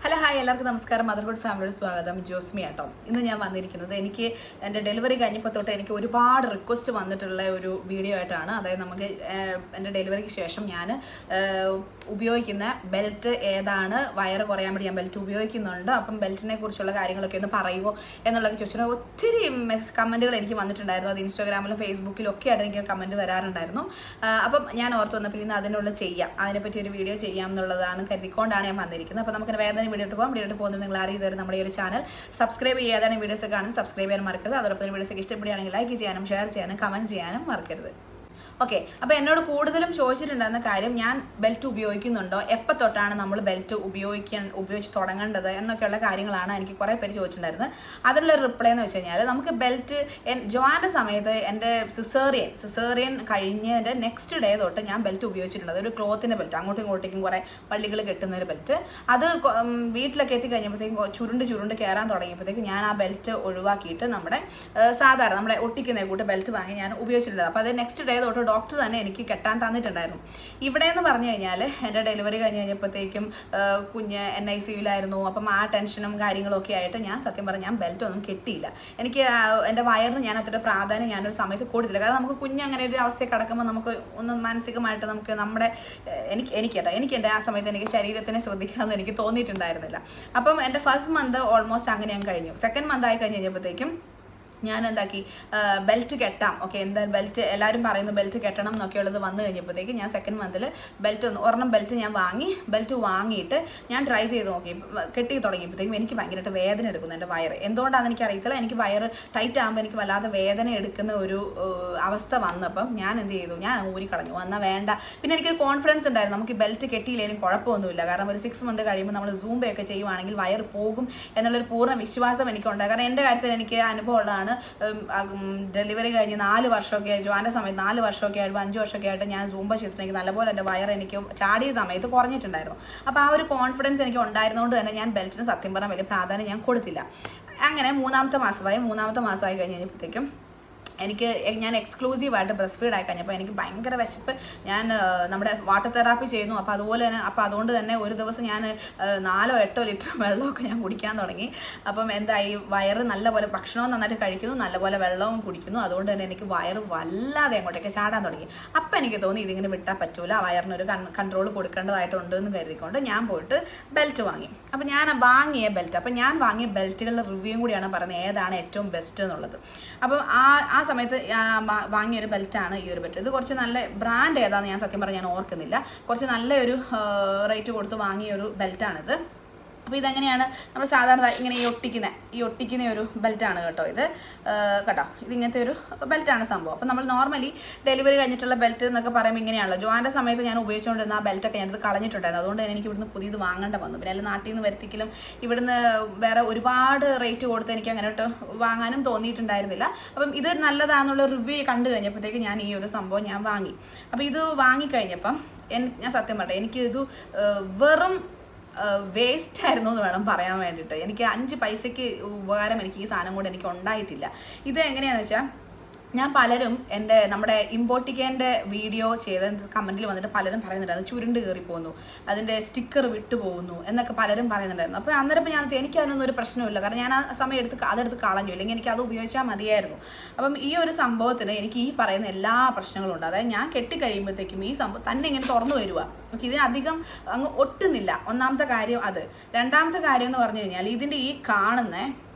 Hello, hi, എല്ലാവർക്കും നമസ്കാരം. MotherHood ഫാമിലിയുടെ സ്വാഗതം. ജോസ്മി ആട്ടോ. ഇന്ന് ഞാൻ വന്നിരിക്കുന്നത് എനിക്ക് എൻ്റെ ഡെലിവറി കഴിഞ്ഞപ്പോൾ തൊട്ട് എനിക്ക് ഒരുപാട് റിക്വസ്റ്റ് വന്നിട്ടുള്ള ഒരു വീഡിയോ ആയിട്ടാണ്. അതായത് നമുക്ക് എൻ്റെ ഡെലിവറിക്ക് ശേഷം ഞാൻ ഉപയോഗിക്കുന്ന ബെൽറ്റ് ഏതാണ്, വയറ് കുറയാൻ വേണ്ടി ഞാൻ ബെൽറ്റ് ഉപയോഗിക്കുന്നുണ്ട്. അപ്പം ബെൽറ്റിനെ കുറിച്ചുള്ള കാര്യങ്ങളൊക്കെ ഒന്ന് പറയുമോ എന്നുള്ളതൊക്കെ ചോദിച്ചാൽ ഒത്തിരി കമൻറ്റുകൾ എനിക്ക് വന്നിട്ടുണ്ടായിരുന്നു. അത് ഇൻസ്റ്റാഗ്രാമിലും ഫേസ്ബുക്കിലും ഒക്കെ ആയിട്ട് എനിക്ക് കമൻറ്റ് വരാറുണ്ടായിരുന്നു. അപ്പം ഞാൻ ഓർത്ത് വന്നപ്പോൾ ഇന്ന് അതിനുള്ള ചെയ്യാം, അതിനെപ്പറ്റി ഒരു വീഡിയോ ചെയ്യാം എന്നുള്ളതാണ് കരുതിക്കൊണ്ടാണ് ഞാൻ വന്നിരിക്കുന്നത്. അപ്പോൾ നമുക്ക് വേദന വീഡിയോ പോകുന്നത് നിങ്ങൾ അറിയുന്നത് നമ്മുടെ ഈ ഒരു ചാനൽ സബ്സ്ക്രൈബ് ചെയ്യാതാണ് വീഡിയോസ് കാണാൻ സബ്സ്ക്രൈബ് ചെയ്യാൻ മറക്കരുത്. അതോടൊപ്പം വീഡിയോസ് ഇഷ്ടപ്പെടുകയാണെങ്കിൽ ലൈക്ക് ചെയ്യാനും ഷെയർ ചെയ്യാനും കമൻറ്റ് ചെയ്യാനും മറക്കരുത്. ഓക്കെ, അപ്പോൾ എന്നോട് കൂടുതലും ചോദിച്ചിട്ടുണ്ടായിരുന്ന കാര്യം ഞാൻ ബെൽറ്റ് ഉപയോഗിക്കുന്നുണ്ടോ, എപ്പോൾ തൊട്ടാണ് നമ്മൾ ബെൽറ്റ് ഉപയോഗിച്ച് തുടങ്ങേണ്ടത് എന്നൊക്കെയുള്ള കാര്യങ്ങളാണ് എനിക്ക് കുറേ പേര് ചോദിച്ചിട്ടുണ്ടായിരുന്നത്. അതിനുള്ള റിപ്ലൈ എന്ന് വെച്ച് കഴിഞ്ഞാൽ നമുക്ക് ബെൽറ്റ് ജോൻ്റെ സമയത്ത് എൻ്റെ സിസേറിയൻ കഴിഞ്ഞതിൻ്റെ നെക്സ്റ്റ് ഡേ തൊട്ട് ഞാൻ ബെൽറ്റ് ഉപയോഗിച്ചിട്ടുണ്ട്. ഒരു ക്ലോത്തിൻ്റെ ബെൽറ്റ്, അങ്ങോട്ടും ഇങ്ങോട്ടേക്കും കുറേ പള്ളികൾ കെട്ടുന്ന ഒരു ബെൽറ്റ്. അത് വീട്ടിലൊക്കെ എത്തിക്കഴിഞ്ഞപ്പോഴത്തേക്കും ചുരുണ്ട് കയറാൻ തുടങ്ങിയപ്പോഴത്തേക്കും ഞാൻ ആ ബെൽറ്റ് ഒഴിവാക്കിയിട്ട് സാധാരണ നമ്മുടെ ഒട്ടിക്കുന്ന കൂട്ട് ബെൽറ്റ് വാങ്ങി ഞാൻ ഉപയോഗിച്ചിട്ടുണ്ട്. അപ്പോൾ അത് നെക്സ്റ്റ് ഡേ തൊട്ട് ഡോക്ടർ തന്നെ എനിക്ക് കെട്ടാൻ തന്നിട്ടുണ്ടായിരുന്നു. ഇവിടെ എന്ന് പറഞ്ഞു കഴിഞ്ഞാൽ എൻ്റെ ഡെലിവറി കഴിഞ്ഞപ്പോഴത്തേക്കും കുഞ്ഞ് NICUലായിരുന്നു. അപ്പം ആ ടെൻഷനും കാര്യങ്ങളൊക്കെ ആയിട്ട് ഞാൻ സത്യം പറഞ്ഞാൽ ഞാൻ ബെൽറ്റ് ഒന്നും കെട്ടിയില്ല. എനിക്ക് എൻ്റെ വയറിന് ഞാൻ അത്ര പ്രാധാന്യം ഞാനൊരു സമയത്ത് കൊടുത്തില്ല. കാരണം നമുക്ക് കുഞ്ഞ് അങ്ങനെ ഒരു അവസ്ഥയിൽ കിടക്കുമ്പോൾ നമുക്ക് ഒന്ന് മാനസികമായിട്ട് നമുക്ക് എനിക്ക് എൻ്റെ ആ സമയത്ത് എനിക്ക് ശരീരത്തിനെ ശ്രദ്ധിക്കണമെന്ന് എനിക്ക് തോന്നിയിട്ടുണ്ടായിരുന്നില്ല. അപ്പം എൻ്റെ ഫസ്റ്റ് മന്ത് ഓൾമോസ്റ്റ് അങ്ങനെ ഞാൻ കഴിഞ്ഞു. സെക്കൻഡ് മന്ത് ആയി കഴിഞ്ഞപ്പോഴത്തേക്കും ഞാൻ എന്താക്കി, ബെൽറ്റ് കെട്ടാം. ഓക്കെ, എന്തായാലും ബെൽറ്റ് എല്ലാവരും പറയുന്നു ബെൽറ്റ് കെട്ടണം എന്നൊക്കെയുള്ളത് വന്നു കഴിഞ്ഞപ്പോഴത്തേക്ക് ഞാൻ സെക്കൻഡ് മന്തിൽ ഒരെണ്ണം ബെൽറ്റ് ഞാൻ വാങ്ങിയിട്ട് ഞാൻ ട്രൈ ചെയ്ത് നോക്കി. കെട്ടി തുടങ്ങിയപ്പോഴത്തേക്കും എനിക്ക് ഭയങ്കരമായിട്ട് വേദന എടുക്കുന്നു എൻ്റെ വയറ്. എന്തുകൊണ്ടാണെന്ന് എനിക്കറിയത്തില്ല. എനിക്ക് വയറ് ടൈറ്റ് ആകുമ്പോൾ എനിക്ക് വല്ലാതെ വേദന എടുക്കുന്ന ഒരു അവസ്ഥ വന്നപ്പം ഞാൻ എന്ത് ചെയ്തു, ഞാൻ ഊരിക്കളഞ്ഞു. എന്നാൽ വേണ്ട. പിന്നെ എനിക്കൊരു കോൺഫിഡൻസ് ഉണ്ടായിരുന്നു, നമുക്ക് ബെൽറ്റ് കെട്ടിയില്ലെങ്കിലും കുഴപ്പമൊന്നുമില്ല. കാരണം ഒരു 6 മന്ത് കഴിയുമ്പോൾ നമ്മൾ സൂംബയൊക്കെ ചെയ്യുവാണെങ്കിൽ വയറ് പോകും എന്നുള്ളൊരു പൂർണ്ണ വിശ്വാസം എനിക്കുണ്ടായി. കാരണം എൻ്റെ കാര്യത്തിൽ എനിക്ക് അനുഭവം ഉള്ളതാണ്. ഡെലിവറി കഴിഞ്ഞ് 4 വർഷമൊക്കെ ജോൻ്റെ സമയത്ത് 4 വർഷമൊക്കെ ആയിട്ട് 5 വർഷമൊക്കെ ആയിട്ട് ഞാൻ സൂംബ ചെയ്തിട്ടുണ്ടെങ്കിൽ നല്ലപോലെ എൻ്റെ വയറ് എനിക്ക് ചാടിയ സമയത്ത് കുറഞ്ഞിട്ടുണ്ടായിരുന്നു. അപ്പോൾ ആ ഒരു കോൺഫിഡൻസ് എനിക്ക് ഉണ്ടായിരുന്നതുകൊണ്ട് തന്നെ ഞാൻ ബെൽറ്റിന് സത്യം പറഞ്ഞാൽ വലിയ പ്രാധാന്യം ഞാൻ കൊടുത്തില്ല. അങ്ങനെ മൂന്നാമത്തെ മാസമായി കഴിഞ്ഞപ്പോഴത്തേക്കും ഞാൻ എക്സ്ക്ലൂസീവായിട്ട് ബ്രസ്റ്റ് ഫീഡ് ആയി കഴിഞ്ഞപ്പോൾ എനിക്ക് ഭയങ്കര വിശപ്പ്. ഞാൻ നമ്മുടെ വാട്ടർ തെറാപ്പി ചെയ്യുന്നു. അപ്പോൾ അതുകൊണ്ട് തന്നെ ഒരു ദിവസം ഞാൻ 4-8 ലിറ്റർ വെള്ളമൊക്കെ ഞാൻ കുടിക്കാൻ തുടങ്ങി. അപ്പം എന്തായി, വയറ് നല്ലപോലെ ഭക്ഷണവും നന്നായിട്ട് കഴിക്കുന്നു, നല്ലപോലെ വെള്ളവും കുടിക്കുന്നു. അതുകൊണ്ട് തന്നെ എനിക്ക് വയറ് വല്ലാതെ അങ്ങോട്ടേക്ക് ചാടാൻ തുടങ്ങി. അപ്പം എനിക്ക് തോന്നി ഇതിങ്ങനെ വിട്ടാൽ പറ്റൂല, വയറിനൊരു കൺട്രോൾ കൊടുക്കേണ്ടതായിട്ടുണ്ട് എന്ന് കരുതിക്കൊണ്ട് ഞാൻ പോയിട്ട് ബെൽറ്റ് വാങ്ങി. അപ്പം ഞാൻ വാങ്ങിയ ബെൽറ്റുകളുടെ റിവ്യൂയും കൂടിയാണ് പറയുന്നത് ഏതാണ് ഏറ്റവും ബെസ്റ്റ് എന്നുള്ളത്. അപ്പം ആ സമയത്ത് വാങ്ങിയൊരു ബെൽറ്റാണ് ഈ ഒരു ബെൽറ്റ്. ഇത് കുറച്ച് നല്ല ബ്രാൻഡ് ഏതാണെന്ന് ഞാൻ സത്യം പറഞ്ഞാൽ ഞാൻ ഓർക്കുന്നില്ല. കുറച്ച് നല്ലൊരു റേറ്റ് കൊടുത്ത് വാങ്ങിയൊരു ബെൽറ്റാണിത്. അപ്പോൾ ഇതെങ്ങനെയാണ് നമ്മൾ സാധാരണ ഇങ്ങനെ ഈ ഒട്ടിക്കുന്ന ഒരു ബെൽറ്റാണ് കേട്ടോ. ഇത് ഇതിങ്ങനത്തെ ഒരു ബെൽറ്റാണ് സംഭവം. അപ്പോൾ നമ്മൾ നോർമലി ഡെലിവറി കഴിഞ്ഞിട്ടുള്ള ബെൽറ്റ് എന്നൊക്കെ പറയുമ്പോൾ ഇങ്ങനെയാണല്ലോ. ജോൻ്റെ സമയത്ത് ഞാൻ ഉപയോഗിച്ചുകൊണ്ടിരുന്ന ആ ബെൽറ്റൊക്കെ ഞാനത് കളഞ്ഞിട്ടുണ്ടായിരുന്നു. അതുകൊണ്ട് തന്നെ എനിക്ക് ഇവിടുന്ന് പുതിയത് വാങ്ങേണ്ട വന്നു. പിന്നെ അല്ല നാട്ടിൽ നിന്ന് വരുത്തിക്കലും ഇവിടുന്ന് വേറെ ഒരുപാട് റേറ്റ് കൊടുത്ത് എനിക്ക് അങ്ങനെയിട്ട് വാങ്ങാനും തോന്നിയിട്ടുണ്ടായിരുന്നില്ല. അപ്പം ഇത് നല്ലതാണെന്നുള്ള റിവ്യൂ കണ്ടു കഴിഞ്ഞപ്പോഴത്തേക്ക് ഞാൻ ഈ ഒരു സംഭവം ഞാൻ വാങ്ങി. അപ്പോൾ ഇത് വാങ്ങിക്കഴിഞ്ഞപ്പം ഞാൻ സത്യം പറയട്ടെ, എനിക്കിത് വെറും വേസ്റ്റ് ആയിരുന്നു എന്ന് വേണം പറയാൻ വേണ്ടിയിട്ട്. എനിക്ക് 5 പൈസയ്ക്ക് ഉപകാരം എനിക്ക് ഈ സാധനം കൊണ്ട് എനിക്ക് ഉണ്ടായിട്ടില്ല. ഇത് എങ്ങനെയാണെന്ന് വെച്ചാൽ ഞാൻ പലരും നമ്മുടെ ഇമ്പോർട്ടിക്കേൻ്റെ വീഡിയോ ചെയ്ത കമൻറ്റിൽ വന്നിട്ട് പലരും പറയുന്നുണ്ടായിരുന്നു ചുരുണ്ട് കയറി പോകുന്നു, അതിൻ്റെ സ്റ്റിക്കർ വിട്ടു പോകുന്നു എന്നൊക്കെ പലരും പറയുന്നുണ്ടായിരുന്നു. അപ്പോൾ അന്നേരം എനിക്ക് അതിനൊന്നും ഒരു പ്രശ്നമില്ല. കാരണം ഞാൻ ആ സമയം അതെടുത്ത് കളഞ്ഞു, ഇല്ലെങ്കിൽ എനിക്ക് അത് ഉപയോഗിച്ചാൽ മതിയായിരുന്നു. അപ്പം ഈ ഒരു സംഭവത്തിന് എനിക്ക് ഈ പറയുന്ന എല്ലാ പ്രശ്നങ്ങളും ഉണ്ട്. അതായത് ഞാൻ കെട്ടിക്കഴിയുമ്പോഴത്തേക്കും ഈ സംഭവം തന്നെ ഇങ്ങനെ തുറന്നു വരിക. ഓക്കെ, ഇതിനധികം അങ്ങ് ഒട്ടുന്നില്ല. ഒന്നാമത്തെ കാര്യം അത്. രണ്ടാമത്തെ കാര്യം എന്ന് പറഞ്ഞു കഴിഞ്ഞാൽ ഇതിൻ്റെ ഈ കാണുന്ന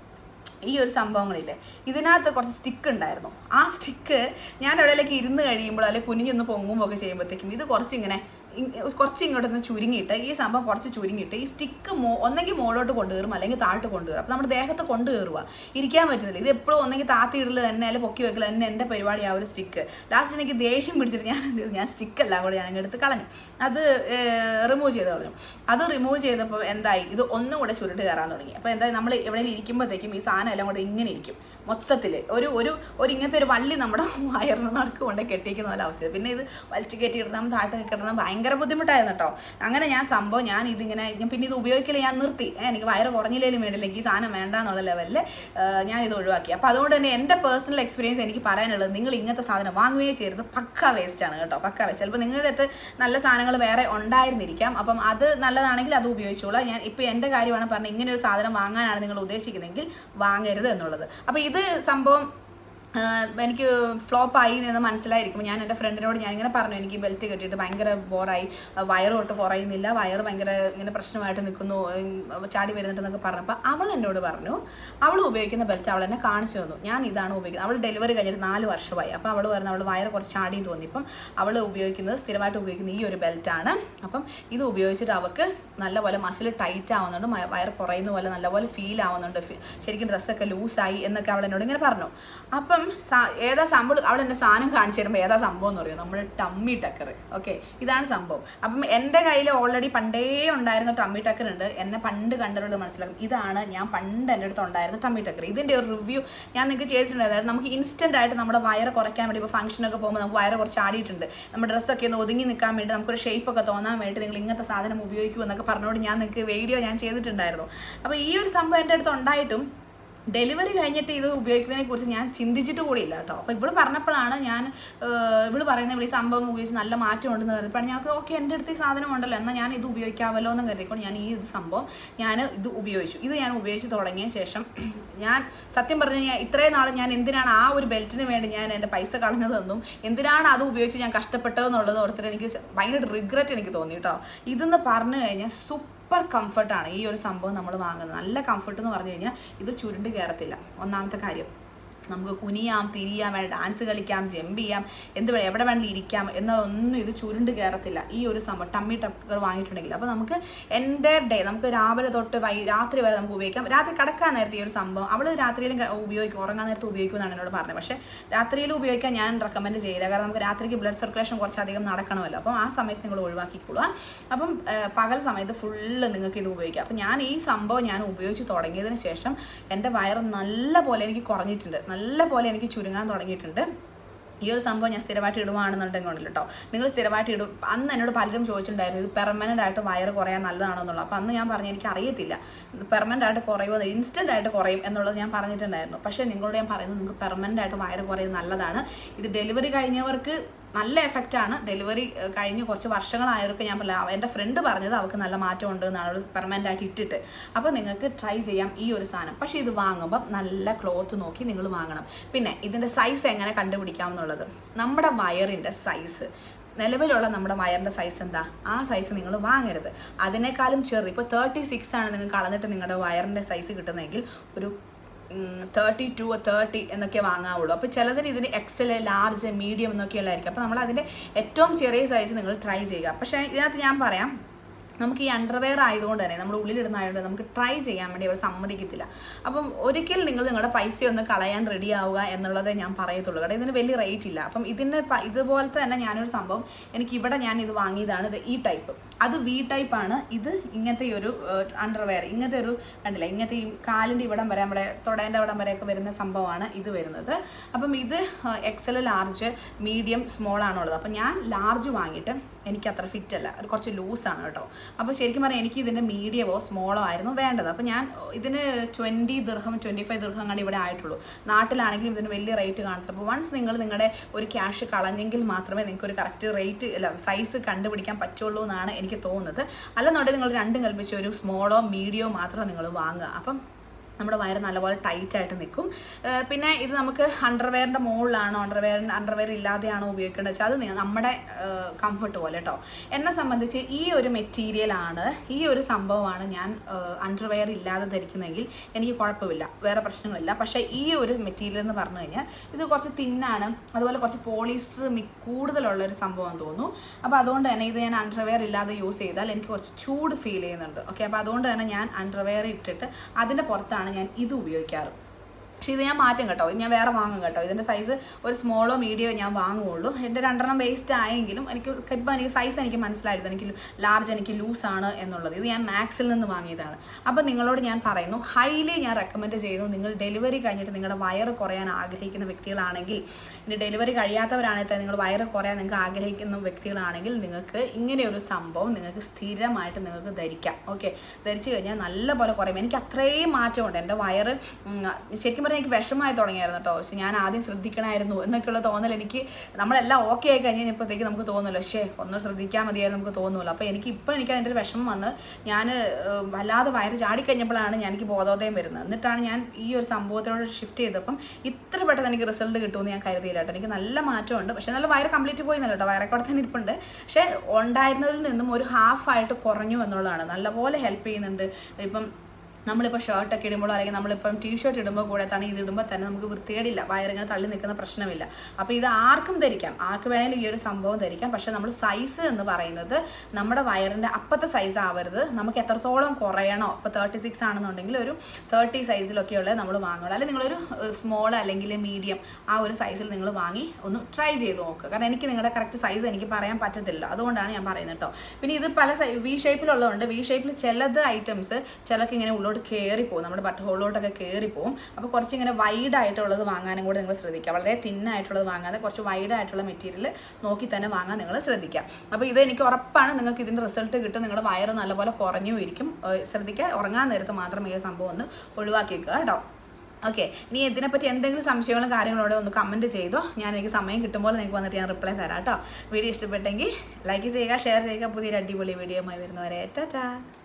ഈ ഒരു സംഭവങ്ങളില്ലേ, ഇതിനകത്ത് കുറച്ച് സ്റ്റിക്ക് ഉണ്ടായിരുന്നു. ആ സ്റ്റിക്ക് ഞാൻ എവിടെയൊക്കെ ഇരുന്ന് കഴിയുമ്പോൾ അല്ലെങ്കിൽ കുനിഞ്ഞൊന്ന് പൊങ്ങുമ്പോൾ ഒക്കെ ചെയ്യുമ്പോഴത്തേക്കും ഇത് കുറച്ച് ഇങ്ങോട്ടൊന്ന് ചുരുങ്ങിയിട്ട് ഈ സംഭവം കുറച്ച് ചുരുങ്ങിയിട്ട് ഈ സ്റ്റിക്ക് ഒന്നെങ്കിൽ മുകളിലോട്ട് കൊണ്ടുകയറും അല്ലെങ്കിൽ താഴോട്ട് കൊണ്ടുകയറും. അപ്പോൾ നമ്മുടെ ദേഹത്ത് കൊണ്ടുകയറുക, ഇരിക്കാൻ പറ്റുന്നില്ല. ഇത് എപ്പോഴും ഒന്നെങ്കിൽ താത്തിയിടൽ തന്നെ അല്ലെങ്കിൽ പൊക്കി വെക്കൽ തന്നെ എൻ്റെ പരിപാടി. ആ ഒരു സ്റ്റിക്ക് ലാസ്റ്റ് എനിക്ക് ദേഷ്യം പിടിച്ചിട്ട് ഞാൻ സ്റ്റിക്കെല്ലാം കൂടെ ഞാൻ എടുത്ത് കളഞ്ഞു. അത് റിമൂവ് ചെയ്ത് കളഞ്ഞു. അത് റിമൂവ് ചെയ്തപ്പോൾ എന്തായി, ഇത് ഒന്നും കൂടെ ചുരുട്ട് കയറാൻ തുടങ്ങി. അപ്പോൾ എന്തായാലും നമ്മൾ എവിടെയെങ്കിലും ഇരിക്കുമ്പോഴത്തേക്കും ഈ സാധനം എല്ലാം കൂടെ ഇങ്ങനെ ഇരിക്കും. മൊത്തത്തിൽ ഒരു ഇങ്ങനത്തെ ഒരു വള്ളി നമ്മുടെ വയറിന് നടുക്ക് കൊണ്ട് കെട്ടിക്കുന്ന പോലെ അവസ്ഥ. പിന്നെ ഇത് വലിച്ചു കയറ്റി ഇടണം, താഴത്ത് കിടണം, ഭയങ്കര ഭയങ്കര ബുദ്ധിമുട്ടായിരുന്നു കേട്ടോ. അങ്ങനെ ഞാൻ സംഭവം ഞാൻ പിന്നെ ഇത് ഉപയോഗിക്കൽ ഞാൻ നിർത്തി. എനിക്ക് വയറ് കുറഞ്ഞില്ലേലും വേണ്ടില്ല, എനിക്ക് ഈ സാധനം വേണ്ട എന്നുള്ള ലെവലിൽ ഞാനിത് ഒഴിവാക്കി. അപ്പോൾ അതുകൊണ്ട് തന്നെ എൻ്റെ പേഴ്സണൽ എക്സ്പീരിയൻസ് എനിക്ക് പറയാനുള്ളത്, നിങ്ങൾ ഇങ്ങനത്തെ സാധനം വാങ്ങുകയേ ചെയ്യരുത്. പക്ക വേസ്റ്റാണ് കേട്ടോ, പക്ക വേസ്റ്റ്. ചിലപ്പോൾ നിങ്ങളുടെ അടുത്ത് നല്ല സാധനങ്ങൾ വേറെ ഉണ്ടായിരുന്നിരിക്കാം, അപ്പം അത് നല്ലതാണെങ്കിൽ അത് ഉപയോഗിച്ചോളാം. ഞാൻ ഇപ്പോൾ എൻ്റെ കാര്യമാണ് പറഞ്ഞത്, ഇങ്ങനെ ഒരു സാധനം വാങ്ങാനാണ് നിങ്ങൾ ഉദ്ദേശിക്കുന്നതെങ്കിൽ വാങ്ങരുത് എന്നുള്ളത്. അപ്പോൾ ഇത് സംഭവം എനിക്ക് ഫ്ലോപ്പായി എന്ന് മനസ്സിലായിരിക്കും. ഞാൻ എൻ്റെ ഫ്രണ്ടിനോട് ഞാനിങ്ങനെ പറഞ്ഞു, എനിക്ക് ബെൽറ്റ് കെട്ടിയിട്ട് ഭയങ്കര ബോറായി, വയറ് തൊട്ട് കുറയുന്നില്ല, വയറ് ഭയങ്കര ഇങ്ങനെ പ്രശ്നമായിട്ട് നിൽക്കുന്നു, ചാടി വരുന്നുണ്ടെന്നൊക്കെ പറഞ്ഞപ്പോൾ അവൾ എന്നോട് പറഞ്ഞു, അവൾ ഉപയോഗിക്കുന്ന ബെൽറ്റ് അവൾ എന്നെ കാണിച്ചു തന്നു. ഞാൻ ഇതാണ് ഉപയോഗിക്കുന്നത്. അവൾ ഡെലിവറി കഴിഞ്ഞിട്ട് 4 വർഷമായി. അപ്പോൾ അവൾ പറഞ്ഞു അവൾ വയറ് കുറച്ച് ചാടി തോന്നി. ഇപ്പം അവൾ ഉപയോഗിക്കുന്നത്, സ്ഥിരമായിട്ട് ഉപയോഗിക്കുന്ന ഈ ഒരു ബെൽറ്റാണ്. അപ്പം ഇത് ഉപയോഗിച്ചിട്ട് അവൾക്ക് നല്ലപോലെ മസിൽ ടൈറ്റ് ആവുന്നുണ്ട്, വയറ് കുറയുന്ന പോലെ നല്ലപോലെ ഫീൽ ആവുന്നുണ്ട്, ശരിക്കും ഡ്രസ്സൊക്കെ ലൂസായി എന്നൊക്കെ അവൾ എന്നോട് ഇങ്ങനെ പറഞ്ഞു. അപ്പം ഏതാ സംഭവം, അവിടെ എൻ്റെ സാധനം കാണിച്ചു തരുമ്പോൾ ഏതാ സംഭവം എന്ന് പറയുമോ, നമ്മുടെ ടമ്മി ടക്കർ. ഓക്കെ, ഇതാണ് സംഭവം. അപ്പം എൻ്റെ കയ്യിൽ ഓൾറെഡി പണ്ടേ ഉണ്ടായിരുന്ന ടമ്മി ടക്കർ ഉണ്ട്. എന്നെ പണ്ട് കണ്ടവരോട് മനസ്സിലാക്കും, ഇതാണ് ഞാൻ പണ്ട് എൻ്റെ അടുത്ത് ഉണ്ടായിരുന്ന ടമ്മി ടക്കർ. ഇതിൻ്റെ ഒരു റിവ്യൂ ഞാൻ നിങ്ങൾക്ക് ചെയ്തിട്ടുണ്ട്. അതായത് നമുക്ക് ഇൻസ്റ്റൻ്റ് ആയിട്ട് നമ്മുടെ വയറ് കുറയ്ക്കാൻ വേണ്ടി, ഇപ്പോൾ ഫംഗ്ഷനൊക്കെ പോകുമ്പോൾ നമുക്ക് വയറ് കുറച്ച് ആടിയിട്ടുണ്ട്, നമ്മുടെ ഡ്രസ്സൊക്കെ ഒന്ന് ഒതുങ്ങി നിൽക്കാൻ വേണ്ടി, നമുക്കൊരു ഷേപ്പൊക്കെ തോന്നാൻ വേണ്ടി നിങ്ങൾ ഇങ്ങനത്തെ സാധനം ഉപയോഗിക്കൂ എന്നൊക്കെ പറഞ്ഞുകൊണ്ട് ഞാൻ നിങ്ങൾക്ക് വീഡിയോ ഞാൻ ചെയ്തിട്ടുണ്ടായിരുന്നു. അപ്പോൾ ഈ ഒരു സംഭവം എൻ്റെ അടുത്ത് ഉണ്ടായിട്ടും ഡെലിവറി കഴിഞ്ഞിട്ട് ഇത് ഉപയോഗിക്കുന്നതിനെ കുറിച്ച് ഞാൻ ചിന്തിച്ചിട്ട് കൂടിയില്ല കേട്ടോ. അപ്പോൾ ഇവള് പറഞ്ഞപ്പോഴാണ് ഇവള് പറയുന്നത്, ഈ സംഭവം ഉപയോഗിച്ച് നല്ല മാറ്റം ഉണ്ടെന്ന് കരുതിയപ്പോൾ ഞങ്ങൾക്ക് ഓക്കെ, എൻ്റെ അടുത്ത് ഈ സാധനം ഉണ്ടല്ലോ, എന്നാൽ ഞാൻ ഇത് ഉപയോഗിക്കാമല്ലോ എന്ന് കരുതിക്കൊണ്ട് ഞാൻ ഇത് ഉപയോഗിച്ചു. ഇത് ഞാൻ ഉപയോഗിച്ച് തുടങ്ങിയ ശേഷം ഞാൻ സത്യം പറഞ്ഞു കഴിഞ്ഞാൽ ഇത്രയും നാൾ ഞാൻ എന്തിനാണ് ആ ഒരു ബെൽറ്റിന് വേണ്ടി ഞാൻ എൻ്റെ പൈസ കളഞ്ഞതെന്നും എന്തിനാണ് അത് ഉപയോഗിച്ച് ഞാൻ കഷ്ടപ്പെട്ടതെന്നുള്ളത് ഓർത്തിട്ട് എനിക്ക് ഭയങ്കര റിഗ്രറ്റ് എനിക്ക് തോന്നി കേട്ടോ. ഇതെന്ന് പറഞ്ഞു കഴിഞ്ഞാൽ സൂപ്പർ കംഫർട്ടാണ് ഈ ഒരു സംഭവം നമ്മൾ വാങ്ങുന്നത്. നല്ല കംഫർട്ട് എന്ന് പറഞ്ഞു കഴിഞ്ഞാൽ ഇത് ചുരുണ്ട് കയറത്തില്ല. ഒന്നാമത്തെ കാര്യം, നമുക്ക് കുനിയാം, തിരിയാം, വേണം ഡാൻസ് കളിക്കാം, ജമ്പ് ചെയ്യാം, എവിടെ വേണമെങ്കിലും ഇരിക്കാം എന്നൊന്നും ഇത് ചുരുണ്ട് കയറത്തില്ല ഈ ഒരു സംഭവം ടമ്മി ടക്കർ വാങ്ങിയിട്ടുണ്ടെങ്കിൽ. അപ്പോൾ നമുക്ക് എൻ്റെ ഡേ, നമുക്ക് രാവിലെ തൊട്ട് രാത്രി വരെ നമുക്ക് ഉപയോഗിക്കാം. രാത്രി കിടക്കാൻ നേരത്തെ ഈ ഒരു സംഭവം അവൾ രാത്രിയിലും ഉപയോഗിക്കും, ഉറങ്ങാൻ നേരത്തെ ഉപയോഗിക്കുമെന്നാണ് എന്നോട് പറഞ്ഞത്. പക്ഷേ രാത്രിയിലും ഉപയോഗിക്കാൻ ഞാൻ റെക്കമെൻഡ് ചെയ്യില്ല, കാരണം നമുക്ക് രാത്രിക്ക് ബ്ലഡ് സർക്കുലേഷൻ കുറച്ചധികം നടക്കണമല്ലോ. അപ്പം ആ സമയത്ത് നിങ്ങൾ ഒഴിവാക്കിക്കൊള്ളുക. അപ്പം പകൽ സമയത്ത് ഫുള്ള് നിങ്ങൾക്ക് ഇത് ഉപയോഗിക്കാം. അപ്പം ഞാൻ ഈ സംഭവം ഞാൻ ഉപയോഗിച്ച് തുടങ്ങിയതിന് ശേഷം എൻ്റെ വയറ് നല്ല പോലെ എനിക്ക് കുറഞ്ഞിട്ടുണ്ട്, നല്ല പോലെ എനിക്ക് ചുരുങ്ങാൻ തുടങ്ങിയിട്ടുണ്ട്. ഈ ഒരു സംഭവം ഞാൻ സ്ഥിരമായിട്ട് ഇടുവാണെന്നുണ്ടെങ്കിൽ ഉണ്ടല്ലോ കേട്ടോ, നിങ്ങൾ സ്ഥിരമായിട്ട് ഇടും. അന്ന് എന്നോട് പലരും ചോദിച്ചിട്ടുണ്ടായിരുന്നു ഇത് പെർമനൻ്റ് ആയിട്ട് വയറ് കുറയാൻ നല്ലതാണോ എന്നുള്ളത്. അപ്പോൾ അന്ന് ഞാൻ പറഞ്ഞു എനിക്ക് അറിയത്തില്ല പെർമനൻ്റ് ആയിട്ട് കുറയുമോ, ഇൻസ്റ്റൻ്റ് ആയിട്ട് കുറയും എന്നുള്ളത് ഞാൻ പറഞ്ഞിട്ടുണ്ടായിരുന്നു. പക്ഷേ നിങ്ങളോട് ഞാൻ പറയുന്നത്, നിങ്ങൾക്ക് പെർമനൻ്റ് ആയിട്ട് വയറ് കുറയുന്നത് നല്ലതാണ്. ഇത് ഡെലിവറി കഴിഞ്ഞവർക്ക് നല്ല എഫക്റ്റാണ്. ഡെലിവറി കഴിഞ്ഞ് കുറച്ച് വർഷങ്ങളായവർക്ക് ഞാൻ എൻ്റെ ഫ്രണ്ട് പറഞ്ഞത് അവർക്ക് നല്ല മാറ്റം ഉണ്ട് എന്നാണ്, അവൾ പെർമനൻ്റ് ആയിട്ട് ഇട്ടിട്ട്. അപ്പോൾ നിങ്ങൾക്ക് ട്രൈ ചെയ്യാം ഈ ഒരു സാധനം. പക്ഷേ ഇത് വാങ്ങുമ്പം നല്ല ക്ലോത്ത് നോക്കി നിങ്ങൾ വാങ്ങണം. പിന്നെ ഇതിൻ്റെ സൈസ് എങ്ങനെ കണ്ടുപിടിക്കാം എന്നുള്ളത്, നമ്മുടെ വയറിൻ്റെ സൈസ്, നിലവിലുള്ള നമ്മുടെ വയറിൻ്റെ സൈസ് എന്താ, ആ സൈസ് നിങ്ങൾ വാങ്ങരുത്. അതിനേക്കാളും ചെറുത്, ഇപ്പോൾ 36 ആണ് നിങ്ങൾ കളഞ്ഞിട്ട് നിങ്ങളുടെ വയറിൻ്റെ സൈസ് കിട്ടുന്നതെങ്കിൽ ഒരു 32 or 30 എന്നൊക്കെ വാങ്ങാവുള്ളൂ. അപ്പോൾ ചിലതിന് ഇതിന് എക്സൽ, ലാർജ്, മീഡിയം എന്നൊക്കെയുള്ളതായിരിക്കും. അപ്പോൾ നമ്മൾ അതിൻ്റെ ഏറ്റവും ചെറിയ സൈസ് നിങ്ങൾ ട്രൈ ചെയ്യുക. പക്ഷേ ഇതിനകത്ത് ഞാൻ പറയാം, നമുക്ക് ഈ അണ്ടർവെയർ ആയതുകൊണ്ട് തന്നെ, നമ്മൾ ഉള്ളിലിടുന്ന ആയതുകൊണ്ട് നമുക്ക് ട്രൈ ചെയ്യാൻ വേണ്ടി അവർ സമ്മതിക്കത്തില്ല. അപ്പം ഒരിക്കൽ നിങ്ങൾ നിങ്ങളുടെ പൈസ ഒന്ന് കളയാൻ റെഡി ആവുക എന്നുള്ളതേ ഞാൻ പറയത്തുള്ളൂ. കാരണം ഇതിന് വലിയ റേറ്റ് ഇല്ല. അപ്പം ഇതുപോലത്തെ തന്നെ ഞാനൊരു സംഭവം, എനിക്കിവിടെ ഞാൻ ഇത് വാങ്ങിയതാണ്. ഇത് ഈ ടൈപ്പ്, അത് വി ടൈപ്പാണ്. ഇത് ഇങ്ങനത്തെ ഒരു അണ്ടർവെയർ, ഇങ്ങനത്തെ ഒരു കണ്ടില്ല, ഇങ്ങനത്തെ ഈ കാലിൻ്റെ ഇവിടം വരെ, നമ്മുടെ തൊടേൻ്റെ ഇവിടം വരെയൊക്കെ വരുന്ന സംഭവമാണ് ഇത് വരുന്നത്. അപ്പം ഇത് എക്സൽ, ലാർജ്, മീഡിയം, സ്മോൾ ആണുള്ളത്. അപ്പം ഞാൻ ലാർജ് വാങ്ങിയിട്ട് എനിക്ക് അത്ര ഫിറ്റ് അല്ല, ഒരു കുറച്ച് ലൂസാണ് കേട്ടോ. അപ്പോൾ ശരിക്കും പറഞ്ഞാൽ എനിക്ക് ഇതിൻ്റെ മീഡിയമോ സ്മോളോ ആയിരുന്നു വേണ്ടത്. അപ്പോൾ ഞാൻ ഇതിന് 20 ദിർഹം 25 ദിർഹം കണ്ട് ഇവിടെ ആയിട്ടുള്ളൂ. നാട്ടിലാണെങ്കിലും ഇതിന് വലിയ റേറ്റ് കാണത്തില്ല. അപ്പോൾ വൺസ് നിങ്ങളുടെ ഒരു ക്യാഷ് കളഞ്ഞെങ്കിൽ മാത്രമേ നിങ്ങൾക്ക് ഒരു കറക്റ്റ് റേറ്റ് സൈസ് കണ്ടുപിടിക്കാൻ പറ്റുള്ളൂ എന്നാണ് എനിക്ക് തോന്നുന്നത്. അല്ലെന്നുണ്ടെങ്കിൽ നിങ്ങൾ രണ്ടും കൽപ്പിച്ച് ഒരു സ്മോളോ മീഡിയമോ മാത്രമേ നിങ്ങൾ വാങ്ങുക. അപ്പം നമ്മുടെ വയറ് നല്ലപോലെ ടൈറ്റായിട്ട് നിൽക്കും. പിന്നെ ഇത് നമുക്ക് അണ്ടർവെയറിൻ്റെ മുകളിലാണോ, അണ്ടർവെയർ ഇല്ലാതെയാണോ ഉപയോഗിക്കേണ്ടത് വെച്ചാൽ അത് നമ്മുടെ കംഫർട്ട് പോലെ കേട്ടോ. എന്നെ സംബന്ധിച്ച് ഈ ഒരു മെറ്റീരിയലാണ്, ഈ ഒരു സംഭവമാണ് ഞാൻ അണ്ടർവെയർ ഇല്ലാതെ ധരിക്കുന്നതെങ്കിൽ എനിക്ക് കുഴപ്പമില്ല, വേറെ പ്രശ്നങ്ങളില്ല. പക്ഷേ ഈ ഒരു മെറ്റീരിയൽ എന്ന് പറഞ്ഞു കഴിഞ്ഞാൽ ഇത് കുറച്ച് തിന്നാണ്, അതുപോലെ കുറച്ച് പോളിസ്റ്റർ കൂടുതലുള്ളൊരു സംഭവം തോന്നുന്നു. അപ്പോൾ അതുകൊണ്ട് തന്നെ ഇത് ഞാൻ അണ്ടർവെയർ ഇല്ലാതെ യൂസ് ചെയ്താൽ എനിക്ക് കുറച്ച് ചൂട് ഫീൽ ചെയ്യുന്നുണ്ട്. ഓക്കെ, അപ്പോൾ അതുകൊണ്ട് തന്നെ ഞാൻ അണ്ടർവെയർ ഇട്ടിട്ട് അതിൻ്റെ പുറത്താണ് ഞാൻ ഇത് ഉപയോഗിക്കാറ്. പക്ഷേ ഇത് ഞാൻ മാറ്റും കേട്ടോ, ഞാൻ വേറെ വാങ്ങും കേട്ടോ. ഇതിൻ്റെ സൈസ് ഒരു സ്മോളോ മീഡിയോ ഞാൻ വാങ്ങുകയുള്ളൂ. എൻ്റെ 2 വേസ്റ്റ് ആയെങ്കിലും ഇപ്പം എനിക്ക് സൈസ് എനിക്ക് മനസ്സിലായിരുന്നു, എനിക്ക് ലാർജ് എനിക്ക് ലൂസാണ് എന്നുള്ളത്. ഇത് ഞാൻ മാക്സിൽ നിന്ന് വാങ്ങിയതാണ്. അപ്പോൾ നിങ്ങളോട് ഞാൻ പറയുന്നു, ഹൈലി ഞാൻ റെക്കമെൻഡ് ചെയ്യുന്നു, നിങ്ങൾ ഡെലിവറി കഴിഞ്ഞിട്ട് നിങ്ങളുടെ വയറ് കുറയാൻ ആഗ്രഹിക്കുന്ന വ്യക്തികളാണെങ്കിൽ, ഇനി ഡെലിവറി കഴിയാത്തവരാണെങ്കിൽ നിങ്ങൾ വയറ് കുറയാൻ നിങ്ങൾക്ക് ആഗ്രഹിക്കുന്ന വ്യക്തികളാണെങ്കിൽ നിങ്ങൾക്ക് ഇങ്ങനെയൊരു സംഭവം നിങ്ങൾക്ക് സ്ഥിരമായിട്ട് നിങ്ങൾക്ക് ധരിക്കാം. ഓക്കെ, ധരിച്ചു കഴിഞ്ഞാൽ നല്ലപോലെ കുറയും. എനിക്ക് അത്രയും മാറ്റമുണ്ട്. എൻ്റെ വയറ് ശരിക്കും പറഞ്ഞാൽ എനിക്ക് വിഷമമായി തുടങ്ങിയായിരുന്നു കേട്ടോ. പക്ഷെ ഞാൻ ആദ്യം ശ്രദ്ധിക്കണമായിരുന്നു എന്നൊക്കെയുള്ള തോന്നൽ എനിക്ക്, നമ്മളെല്ലാം ഓക്കെ ആയി കഴിഞ്ഞപ്പോഴത്തേക്ക് നമുക്ക് തോന്നുമല്ലോ, ഒന്നും ശ്രദ്ധിക്കാൻ മതിയായിരുന്നു നമുക്ക് തോന്നുമല്ലോ. അപ്പോൾ എനിക്ക് അതിൻ്റെ ഒരു വിഷമം വന്ന് ഞാൻ വല്ലാതെ വയറ് ചാടിക്കഴിഞ്ഞപ്പോഴാണ് എനിക്ക് ബോധോദയം വരുന്നത്. എന്നിട്ടാണ് ഞാൻ ഈ ഒരു സംഭവത്തിനോട് ഷിഫ്റ്റ് ചെയ്തപ്പം ഇത്ര പെട്ടെന്ന് എനിക്ക് റിസൾട്ട് കിട്ടുമെന്ന് ഞാൻ കരുതിയില്ല കേട്ടോ. എനിക്ക് നല്ല മാറ്റമുണ്ട്. പക്ഷേ നല്ല വയറ് കംപ്ലീറ്റ് പോയി എന്നല്ല കേട്ടോ, വയറൊക്കെ അവിടെ തന്നെ ഇരിപ്പുണ്ട്. പക്ഷേ ഉണ്ടായിരുന്നതിൽ നിന്നും ഒരു ഹാഫായിട്ട് കുറഞ്ഞു എന്നുള്ളതാണ്. നല്ലപോലെ ഹെൽപ്പ് ചെയ്യുന്നുണ്ട്. ഇപ്പം നമ്മളിപ്പോൾ ഷർട്ടൊക്കെ ഇടുമ്പോൾ അല്ലെങ്കിൽ നമ്മളിപ്പം ടീഷർട്ട് ഇടുമ്പോൾ കൂടെ തന്നെ ഇത് ഇടുമ്പോൾ തന്നെ നമുക്ക് വൃത്തികേടില്ല, വയറിങ്ങനെ തള്ളി നിൽക്കുന്ന പ്രശ്നമില്ല. അപ്പോൾ ഇത് ആർക്കും ധരിക്കാം, ആർക്ക് വേണമെങ്കിലും ഈ ഒരു സംഭവം ധരിക്കാം. പക്ഷേ നമ്മൾ സൈസ് എന്ന് പറയുന്നത് നമ്മുടെ വയറിൻ്റെ അപ്പത്തെ സൈസ് ആവരുത്. നമുക്ക് എത്രത്തോളം കുറയണോ, ഇപ്പോൾ 36 ആണെന്നുണ്ടെങ്കിൽ ഒരു 30 സൈസിലൊക്കെ ഉള്ളത് നമ്മൾ വാങ്ങുള്ളൂ. അല്ലെങ്കിൽ നിങ്ങളൊരു സ്മോൾ അല്ലെങ്കിൽ മീഡിയം ആ ഒരു സൈസിൽ നിങ്ങൾ വാങ്ങി ഒന്ന് ട്രൈ ചെയ്ത് നോക്കുക. കാരണം എനിക്ക് നിങ്ങളുടെ കറക്റ്റ് സൈസ് എനിക്ക് പറയാൻ പറ്റത്തില്ല, അതുകൊണ്ടാണ് ഞാൻ പറയുന്നത് കേട്ടോ. പിന്നെ ഇത് പല വി ഷേപ്പിലുള്ളതുകൊണ്ട്, വി ഷേപ്പിൽ ചിലത് ഐറ്റംസ് ചിലർക്ക് ഇങ്ങനെ ഉള്ളോട്ട് കയറിപ്പോവും, നമ്മുടെ ബട്ട് ഹോളിലോട്ടൊക്കെ കയറിപ്പോവും. അപ്പോൾ കുറച്ചിങ്ങനെ വൈഡായിട്ടുള്ളത് വാങ്ങാനും കൂടെ നിങ്ങൾ ശ്രദ്ധിക്കുക. വളരെ തിന്നായിട്ടുള്ളത് വാങ്ങാതെ കുറച്ച് വൈഡായിട്ടുള്ള മെറ്റീരിയൽ നോക്കി തന്നെ വാങ്ങാൻ നിങ്ങൾ ശ്രദ്ധിക്കുക. അപ്പോൾ ഇത് എനിക്ക് ഉറപ്പാണ് നിങ്ങൾക്ക് ഇതിൻ്റെ റിസൾട്ട് കിട്ടും. നിങ്ങളുടെ വയറ് നല്ലപോലെ കുറഞ്ഞു ഇരിക്കും. ശ്രദ്ധിക്കുക, ഉറങ്ങാൻ നേരത്ത് മാത്രം ഈ സംഭവം ഒന്ന് ഒഴിവാക്കി വെക്കുക കേട്ടോ. ഓക്കെ, ഇനി ഇതിനെപ്പറ്റി എന്തെങ്കിലും സംശയങ്ങളും കാര്യങ്ങളോടെ ഒന്ന് കമൻറ്റ് ചെയ്തോ. എനിക്ക് സമയം കിട്ടുമ്പോൾ നിങ്ങൾക്ക് വന്നിട്ട് ഞാൻ റിപ്ലൈ തരാം കേട്ടോ. വീഡിയോ ഇഷ്ടപ്പെട്ടെങ്കിൽ ലൈക്ക് ചെയ്യുക, ഷെയർ ചെയ്യുക. പുതിയൊരു അടിപൊളി വീഡിയോയുമായി വരുന്നവരെ ടാറ്റാ.